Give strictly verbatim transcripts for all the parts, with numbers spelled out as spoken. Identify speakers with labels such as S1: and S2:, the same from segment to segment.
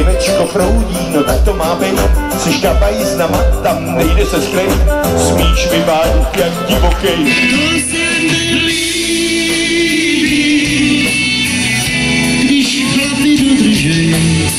S1: pivečko proudí, no tak to má být. Jsi šťapaj s nama, tam nejde se sklejt, smíš vyvádět jak divokej. To se nelíbí, když chlapi dodržej.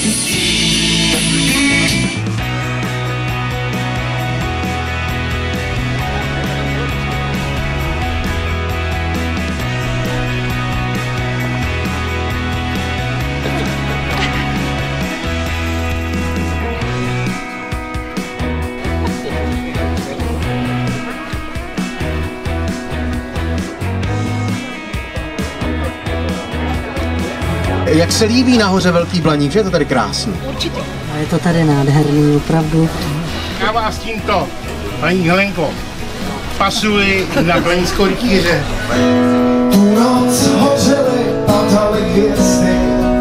S2: Jak se líbí nahoře Velký Blaník, že je to tady krásný?
S3: Určitě. A je to tady nádherný, opravdu.
S4: Já vás tímto, paní Helenko, pasuji na Blaníckou rytíře.
S1: Tu noc hořely, padaly hvězdy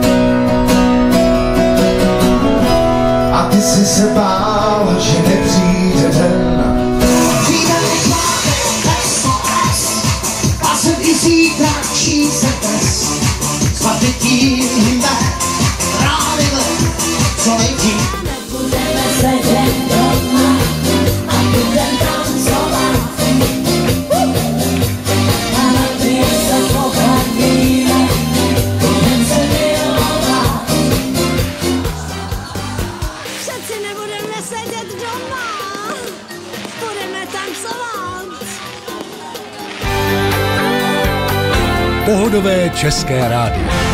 S1: a ty si se bál, že nepřijde den. Přijde nechvátek S O S a jsem i zítra číst dnes. Svatití hymbe, právě co nejdřív.
S5: Nebudeme sedět doma a budem tancovat. A na ty se pohladíme, budem se milovat. Přeci nebudeme sedět doma, budeme tancovat.
S6: Pohodové české rádio.